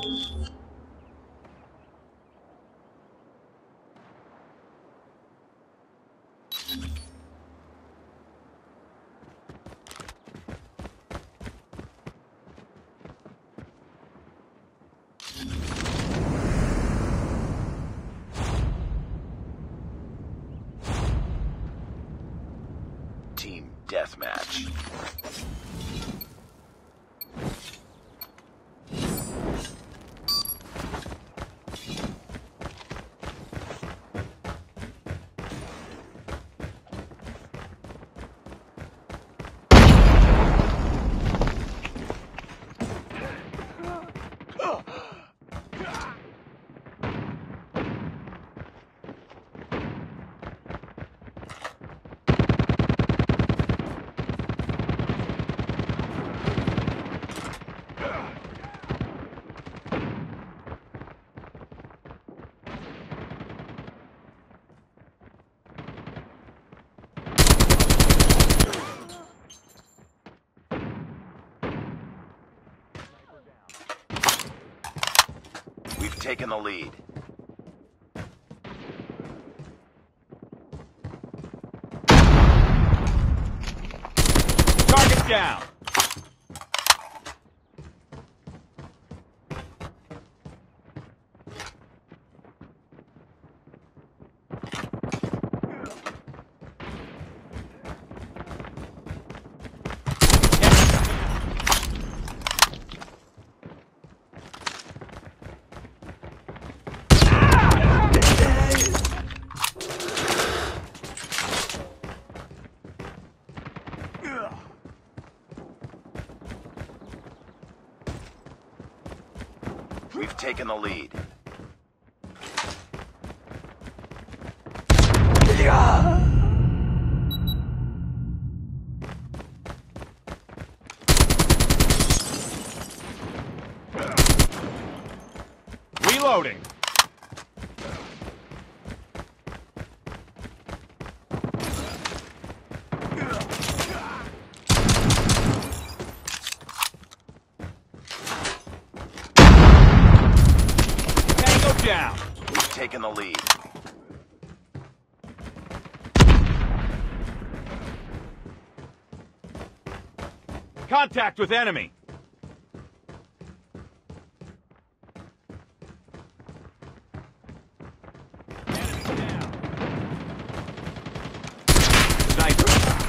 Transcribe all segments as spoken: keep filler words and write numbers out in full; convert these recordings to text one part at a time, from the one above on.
Team deathmatch. We've taken the lead. Target down. We've taken the lead. Reloading. Down. We've taken the lead. Contact with enemy. Enemy down. Sniper.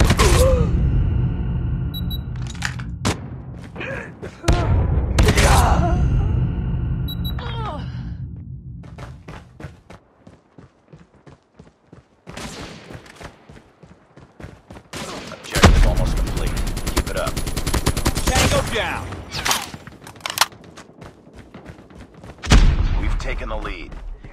Objective almost complete. Keep it up. Tango down. We've taken the lead.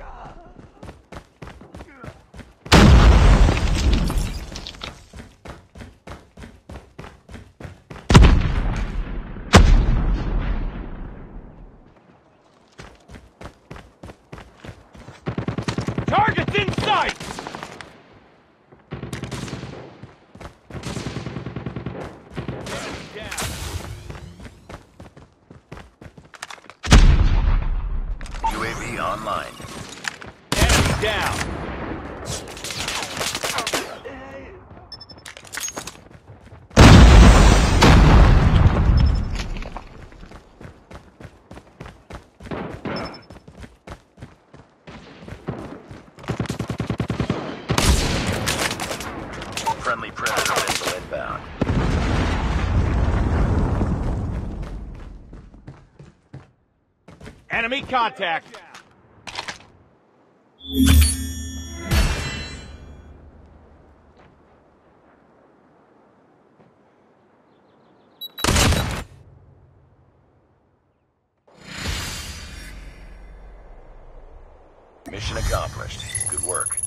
Target's in sight. U A V online. Enemy down. Friendly Predator missile inbound. Enemy contact. Mission accomplished. Good work.